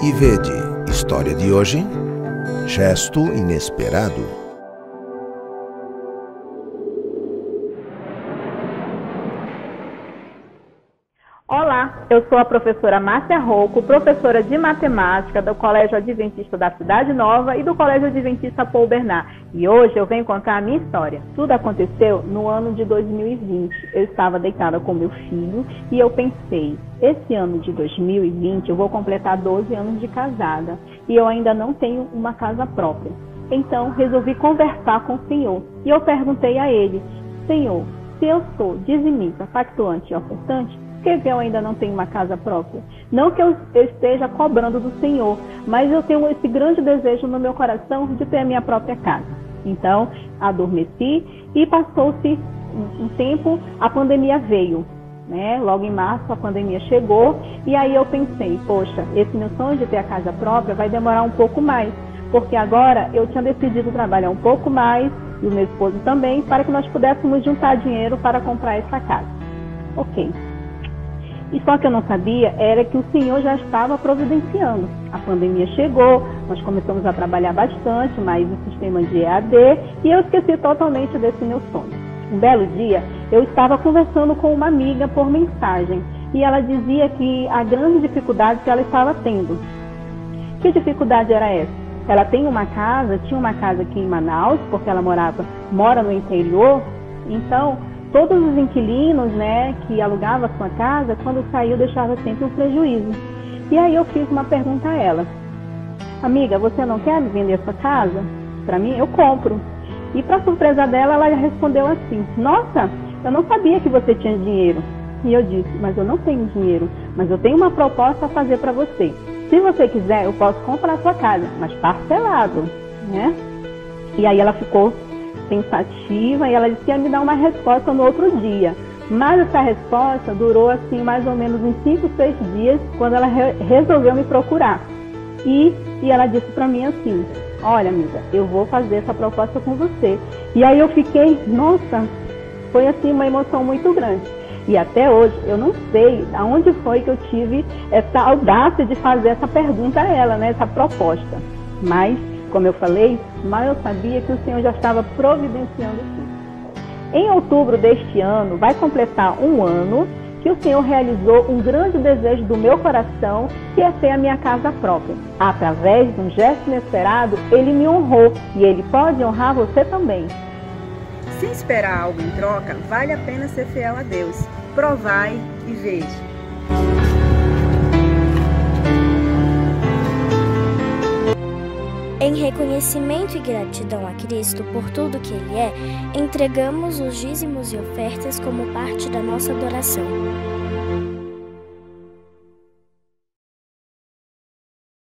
e vede. História de hoje: gesto inesperado. Olá, eu sou a professora Márcia Rocco, professora de matemática do Colégio Adventista da Cidade Nova e do Colégio Adventista Paul Bernard. E hoje eu venho contar a minha história. Tudo aconteceu no ano de 2020. Eu estava deitada com meu filho e eu pensei, esse ano de 2020 eu vou completar 12 anos de casada e eu ainda não tenho uma casa própria. Então resolvi conversar com o Senhor e eu perguntei a Ele: Senhor, se eu sou dizimista, pactuante e ofertante, por que eu ainda não tenho uma casa própria? Não que eu esteja cobrando do Senhor, mas eu tenho esse grande desejo no meu coração de ter a minha própria casa. Então, adormeci e passou-se um tempo, a pandemia veio, né? Logo em março a pandemia chegou e aí eu pensei, poxa, esse meu sonho de ter a casa própria vai demorar um pouco mais, porque agora eu tinha decidido trabalhar um pouco mais, e o meu esposo também, para que nós pudéssemos juntar dinheiro para comprar essa casa. Ok. E só que eu não sabia era que o Senhor já estava providenciando. A pandemia chegou, nós começamos a trabalhar bastante, mais o sistema de EAD, e eu esqueci totalmente desse meu sonho. Um belo dia, eu estava conversando com uma amiga por mensagem, e ela dizia que a grande dificuldade que ela estava tendo. Que dificuldade era essa? Ela tinha uma casa aqui em Manaus, porque ela mora no interior, então todos os inquilinos, né, que alugavam a sua casa, quando saiu, deixava sempre um prejuízo. E aí eu fiz uma pergunta a ela: amiga, você não quer vender a sua casa? Para mim, eu compro. E para surpresa dela, ela respondeu assim: nossa, eu não sabia que você tinha dinheiro. E eu disse: mas eu não tenho dinheiro, mas eu tenho uma proposta a fazer para você. Se você quiser, eu posso comprar a sua casa, mas parcelado, né? E aí ela ficou pensativa e ela disse que ia me dar uma resposta no outro dia. Mas essa resposta durou assim mais ou menos uns 5, 6 dias, quando ela resolveu me procurar. E ela disse para mim assim: olha, amiga, eu vou fazer essa proposta com você. E aí eu fiquei, nossa, foi assim uma emoção muito grande. E até hoje eu não sei aonde foi que eu tive essa audácia de fazer essa pergunta a ela, né, essa proposta. Mas, como eu falei, mal eu sabia que o Senhor já estava providenciando tudo. Em outubro deste ano, vai completar um ano que o Senhor realizou um grande desejo do meu coração, que é ter a minha casa própria. Através de um gesto inesperado, Ele me honrou e Ele pode honrar você também. Sem esperar algo em troca, vale a pena ser fiel a Deus. Provai e veja. Em reconhecimento e gratidão a Cristo por tudo que Ele é, entregamos os dízimos e ofertas como parte da nossa adoração.